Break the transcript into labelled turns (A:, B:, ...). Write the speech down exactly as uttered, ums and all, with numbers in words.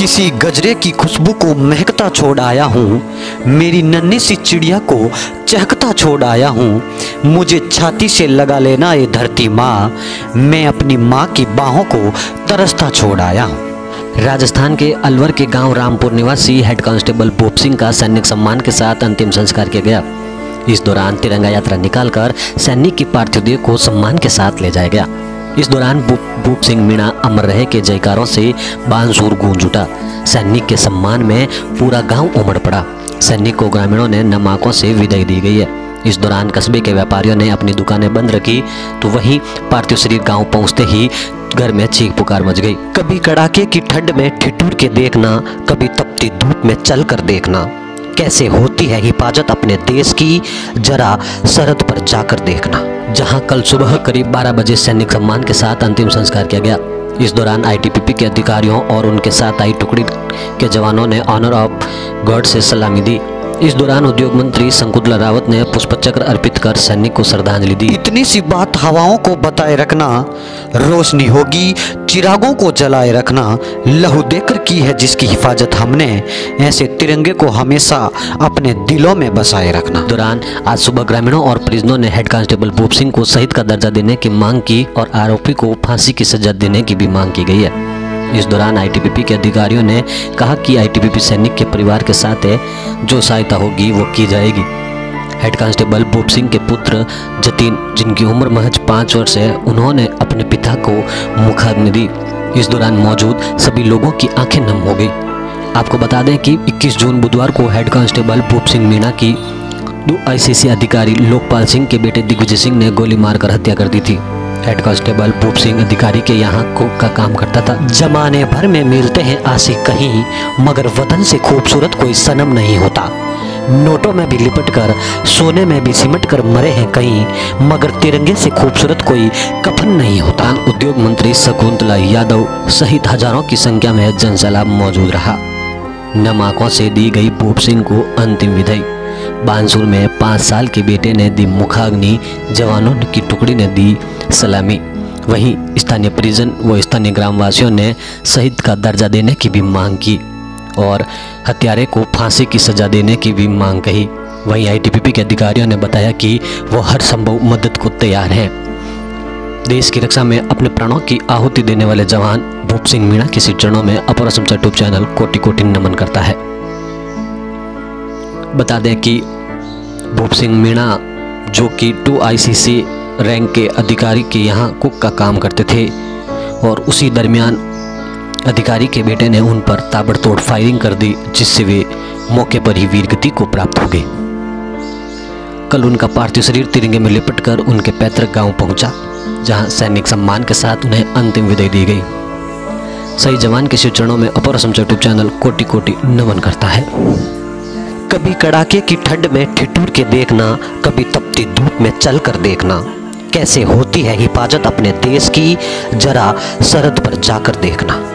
A: किसी गजरे की खुशबू को महकता छोड़ आया हूँ, मेरी नन्ही सी चिड़िया को चहकता छोड़ आया हूँ। मुझे छाती से लगा लेना ये धरती माँ, मैं अपनी माँ की बाहों को तरसता छोड़ आया हूँ।
B: राजस्थान के अलवर के गांव रामपुर निवासी हेड कांस्टेबल भूप सिंह का सैनिक सम्मान के साथ अंतिम संस्कार किया गया। इस दौरान तिरंगा यात्रा निकालकर सैनिक की पार्थिव देह को सम्मान के साथ ले जाया गया। इस दौरान भूप सिंह मीणा अमर रहे के जयकारों से बांसुर गूंज उठा। सैनिक के सम्मान में पूरा गांव उमड़ पड़ा। सैनिक को ग्रामीणों ने नम आंखों से विदाई दी गई है। इस दौरान कस्बे के व्यापारियों ने अपनी दुकानें बंद रखी, तो वहीं पार्थिव शरीर गांव पहुंचते ही घर में चीख पुकार मच गई।
A: कभी कड़ाके की ठंड में ठिठुर के देखना, कभी तपती धूप में चल कर देखना, कैसे होती है हिफाजत अपने देश की, जरा सरहद पर जाकर देखना।
B: जहां कल सुबह करीब बारह बजे सैनिक सम्मान के साथ अंतिम संस्कार किया गया। इस दौरान आईटीबीपी के अधिकारियों और उनके साथ आई टुकड़ी के जवानों ने ऑनर ऑफ गॉड से सलामी दी। इस दौरान उद्योग मंत्री शंकुतला रावत ने पुष्पचक्र अर्पित कर सैनिक को श्रद्धांजलि दी।
A: इतनी सी बात हवाओं को बताए रखना, रोशनी होगी चिरागों को जलाए रखना। लहू देकर की है जिसकी हिफाजत हमने, ऐसे तिरंगे को हमेशा अपने दिलों में बसाए रखना।
B: दौरान आज सुबह ग्रामीणों और परिजनों ने हेड कांस्टेबल भूप सिंह को शहीद का दर्जा देने की मांग की और आरोपी को फांसी की सजा देने की भी मांग की गई है। इस दौरान आईटीबीपी के अधिकारियों ने कहा कि आईटीबीपी सैनिक के परिवार के साथ है, जो सहायता होगी वो की जाएगी। हेड कांस्टेबल भूप सिंह के पुत्र जतीन, जिनकी उम्र महज पाँच वर्ष है, उन्होंने अपने पिता को मुखाग्नि दी। इस दौरान मौजूद सभी लोगों की आंखें नम हो गई। आपको बता दें कि इक्कीस जून बुधवार को हेड कांस्टेबल भूप सिंह मीणा की दो आईसीसी अधिकारी लोकपाल सिंह के बेटे दिग्विजय सिंह ने गोली मारकर हत्या कर दी थी। हेड कांस्टेबल भूप सिंह अधिकारी के यहाँ कुक का काम करता था।
A: जमाने भर में मिलते हैं आशिक कहीं, मगर वतन से खूबसूरत कोई सनम नहीं होता। नोटों में भी लिपट कर, सोने में भी सिमट कर मरे हैं कहीं, मगर तिरंगे से खूबसूरत कोई कफन नहीं होता।
B: उद्योग मंत्री शकुंतला यादव सहित हजारों की संख्या में जनसैलाब मौजूद रहा। नम आंखों से दी गई भूप सिंह को अंतिम विदाई। बांसुर में पाँच साल के बेटे ने दी मुखाग्नि, जवानों की टुकड़ी ने दी सलामी। वहीं स्थानीय परिजन व स्थानीय ग्रामवासियों ने शहीद का दर्जा देने की भी मांग की और हत्यारे को फांसी की सजा देने की भी मांग कही। वहीं आईटीबीपी के अधिकारियों ने बताया कि वो हर संभव मदद को तैयार हैं। देश की रक्षा में अपने प्राणों की आहुति देने वाले जवान भूप सिंह मीणा के चरणों में अपर असम यूट्यूब चैनल कोटि कोटि नमन करता है। बता दें कि भूप सिंह मीणा जो कि टू आईसीसी रैंक के अधिकारी के यहाँ कुक का काम करते थे और उसी दरमियान अधिकारी के बेटे ने उन पर ताबड़तोड़ फायरिंग कर दी, जिससे वे मौके पर ही वीरगति को प्राप्त हो गए। कल उनका पार्थिव शरीर तिरंगे में लिपटकर उनके पैतृक गांव पहुंचा, जहां सैनिक सम्मान के साथ उन्हें अंतिम विदाई दी गई। सही जवान के चरणों में अपर असम यूट्यूब चैनल कोटि कोटि नमन करता है।
A: कभी कड़ाके की ठंड में ठिठुर के देखना, कभी तपती धूप में चल कर देखना, कैसे होती है हिफाजत अपने देश की, जरा सरहद पर जाकर देखना।